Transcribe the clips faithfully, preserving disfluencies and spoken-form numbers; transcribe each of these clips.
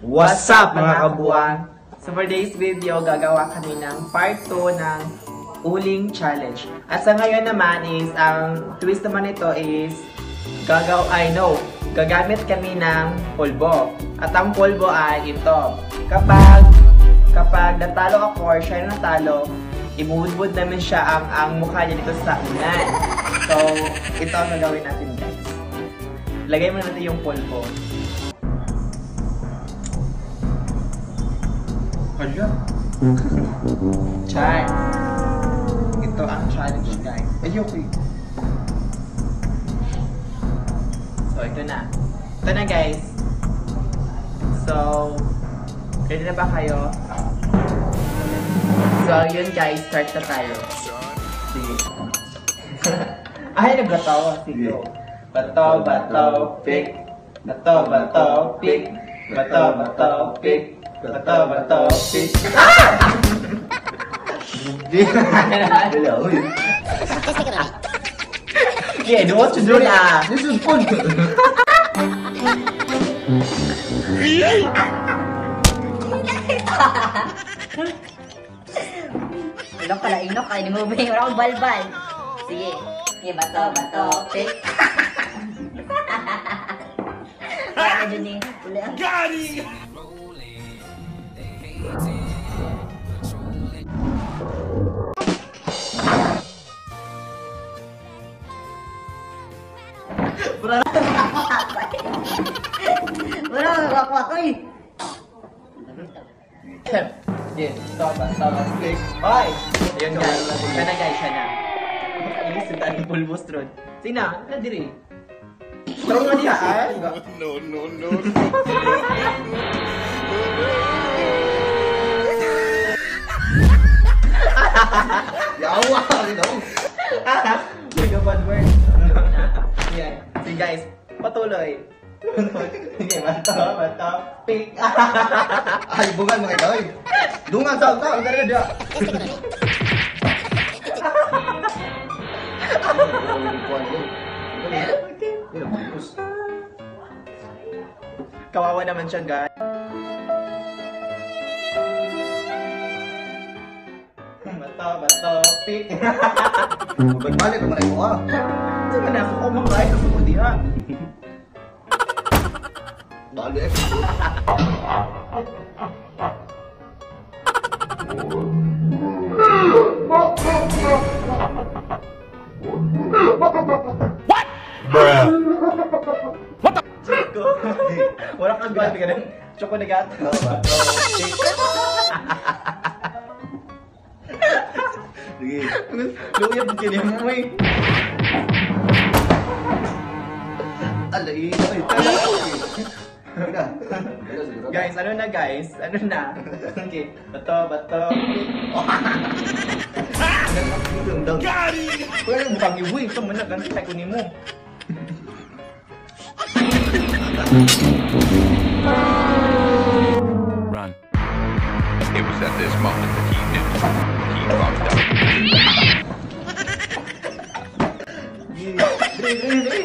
What's up mga kabuang? So for today's video, gagawa kami ng part two ng uling challenge. At sa ngayon naman is, ang twist naman ito is, gagaw, I know, gagamit kami ng pulbo. At ang pulbo ay ito. Kapag, kapag natalo ako or siya yung natalo, ibuhudbud namin siya ang, ang mukha niya dito sa unan. So, ito ang gagawin natin guys. Lagay mo natin yung pulbo. Hala. Char. Ito ang challenge guys. Ayoko eh. So, ito na. Ito na guys. So, ready na ba kayo? So, yun guys. Start na tayo. Sige. Ay, nagbato. Sige. Bato, bato, pick. Bato, bato, pick. Bato, bato, pick. Bato, bato, pick. Ah! Hello. Yeah, do what you do na. This is fun. Inok pala, inok ay di mo ba yung akong balbal. Sige. Sige, bato, bato, pick. Kaya na dun eh. Uli ang... Gani! Bro, bro, wakwak ko eh. yes, stop, stop, click. Bye! Ayun guys, siya na guys, siya na. Makailis yung daming pulbos ron. Sina, na diri. Strong na diha, ah? No, no, no. Yawa! Sige, bad word. Yan. Sige guys, patuloy. Sige, bato, bato, pick. Ay, bukan mga ikaw eh. Dungan sa alta, ang ganda dia. Kawawa naman siya guys. Bato, bato, pick. Balik naman ikaw ah. Sige na, ako kumakain sa sumod diha. Balik. What? Bruh. What the? Chico. Wala kang gabi ka ng choco na gato. Sige. Luyab din kini mo eh. Alay. Guys, ano na guys? Ano na? Okay. Bato, bato. Gani! Wala yung mukhang iwi. Ito mo na. Ganun tayo kunin mo. Run. It was at this moment that he knew he fucked up. Dre, dre, dre.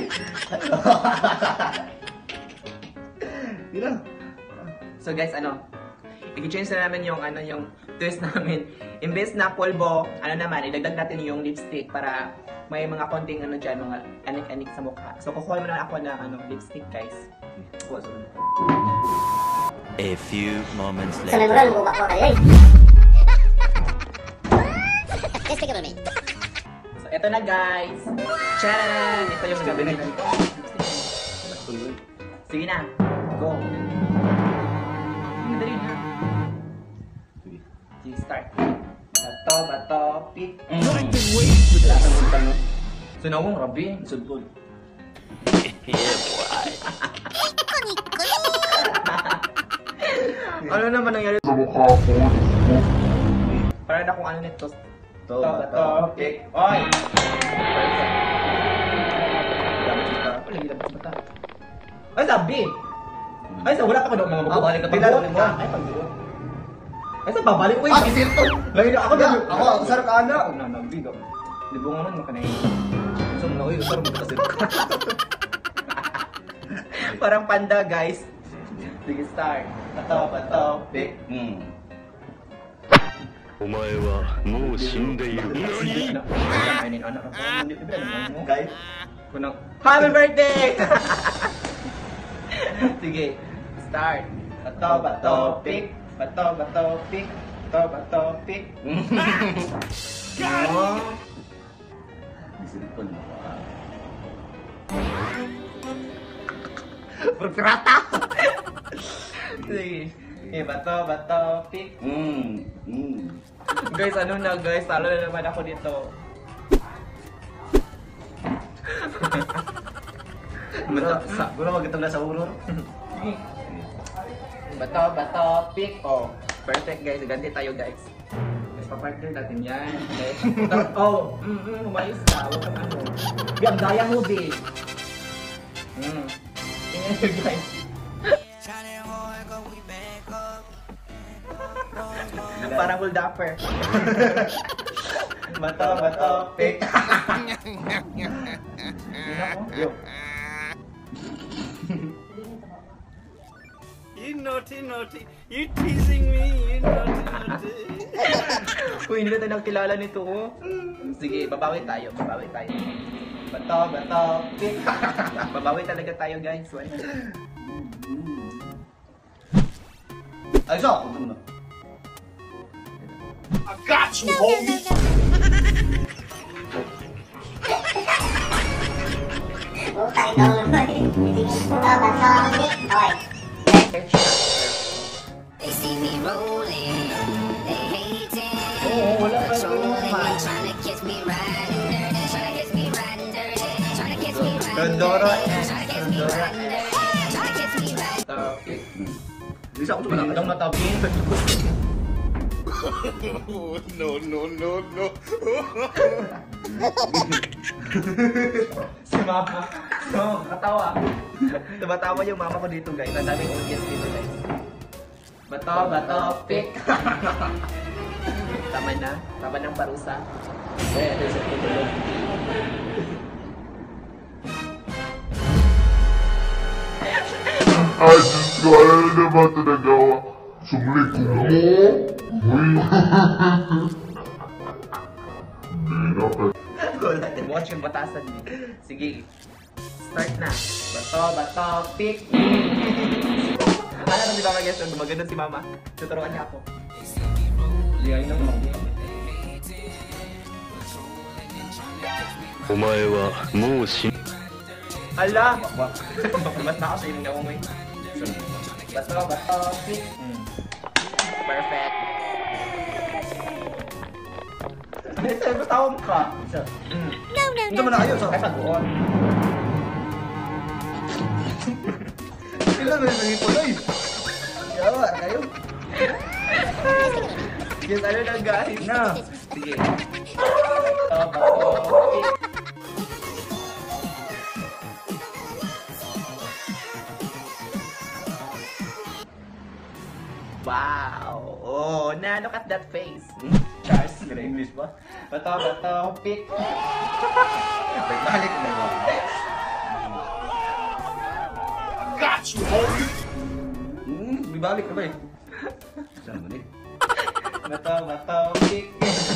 So guys, ano? I-change na namin yung ano yung twist namin. Imbes na polvo, ano naman, idagdag natin yung lipstick para may mga konting ano dyan, mga anik-anik sa mukha. So kukuha mo na ako ng ano, lipstick guys. A few moments Sa later. naman, bumaba ko kayo eh. Let's take a moment. So eto na guys. Charan! Ito yung gagawin natin. Sige na. Go. Madali na. Sige, start. Bato, bato, pick. Wala kang muntang, no? So, nawang rabi. Sudbol. Yeah, boy. Ano naman nangyari sa mukha ko? Para na kung ano nito. Bato, bato, pick. Oy! Wala, hindi dapat sa mata. Ay, sabi! Ay, sa wala ka pa daw mga mukha. Ah, balik ka pa. Bilalo mo. Ay, pagbuo. Ay, sa babalik ko eh. Ah, isirto. Lagi na ako Yeah, na. ako, usar ka na. Ako na, nagbigaw. Libungan nun, makanay. So, na, uy, usar mo kasi. Parang panda, guys. Sige, start. Bato, bato, pick. Hmm. お前はもう死んでいる。 Guys, Happy birthday! Sige, start. Bato, bato, pick. Bato, bato, pick. Bato, bato, pick. Oh. disilipon mo. Berkerata. Sige. Okay, bato, bato, pick. Hmm. Hmm. Guys, ano na guys? Talo na naman ako dito. Mata, sa, guro magitong na sa uror. Bato, bato, pick. Oh, perfect guys. Ganti tayo guys. Guys, papartner natin yan. Okay. Oh, mm, mm, umayos ka. Huwag kang ano. Di, ang daya mo, babe. Mm. Tingnan nyo guys. Parang hold upper. Bato, bato, pick. Yo. You naughty, naughty. You teasing me. You naughty, naughty. Uy, hindi na tayo nakilala nito, oh. Sige, babawi tayo, babawi tayo. Bato, bato, pick. Babawi talaga tayo, guys. Ay, so, punta mo na. I got you, homie. They see me rolling, they hating. Oo, wala pa rin Trolling, trying to catch me riding dirty, trying to catch me riding dirty, trying to catch me riding Rondoro dirty, and trying to catch me Rondoro. riding dirty, trying to catch me riding. Bato, pick. Di sa ako ito malaki. Ang matabing. No, no, no, no. Si Mama. No, katawa. Tumatawa yung mama ko dito, guys. Ang daming audience dito, guys. Bato, bato, pick. Tama na. Tama ng parusa. Eh, ito sa tutulog. I just got naman ito nagawa. Sumlik ko mo. Uy. Hindi na pa. Wala, watch yung batasan niya. Sige. Start na. Bato, bato, pick. Ano na si Mama, guys? Gumaganda si Mama. Tuturuan niya ako. Ligayin na mo. お前はもう死ん Ala! Mas na ako sa yung naumay. Bato, bato, pick. Perfect. Ano ito? Ba't tawag ka? Hindi mo na kayo, so. Ay, pag-uon. Kailan mo yung nangipon, oy. Yawa, kayo. Yes, ano na guys? Na. Sige. Bato, bato, pick. Wow! Oh, na, look at that face. Charles, Hindi na English ba? bato, bato, pick. Balik na ba? got you, homie. Hmm, bibalik ka ba eh? Saan mo ni? Bato, bato, pick.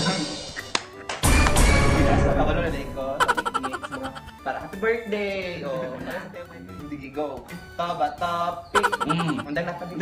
Ako na na ko. Para happy birthday! Oh, para sa tayo, sige, go. Bato, bato, pick. Hmm. Undang na pa dito.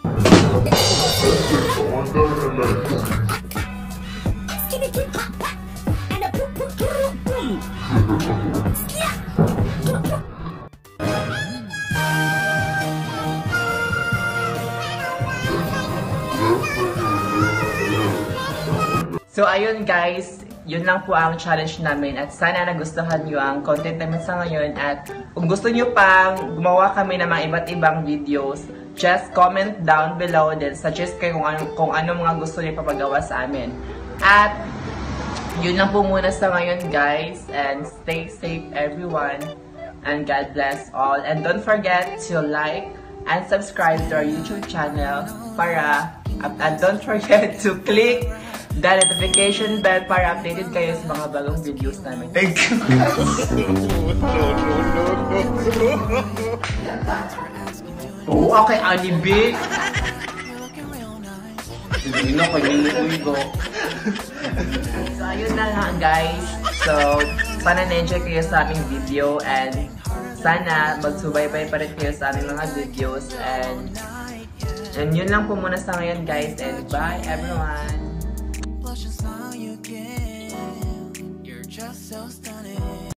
So ayun guys, yun lang po ang challenge namin at sana nagustuhan nyo ang content namin sa ngayon at kung gusto nyo pang gumawa kami ng mga iba't ibang videos, just comment down below then suggest kayo kung ano, kung ano mga gusto nyo papagawa sa amin. At yun lang po muna sa ngayon guys and stay safe everyone and God bless all and don't forget to like and subscribe to our YouTube channel para and don't forget to click the notification bell para updated kayo sa mga bagong videos namin. Thank you. Oh, okay, Annie B. Hindi na kayo nilimuy ko. So, ayun na nga guys. So, sana na-enjoy kayo sa aming video and sana magsubaybay pa rin kayo sa aming mga videos and and yun lang po muna sa ngayon guys and bye everyone!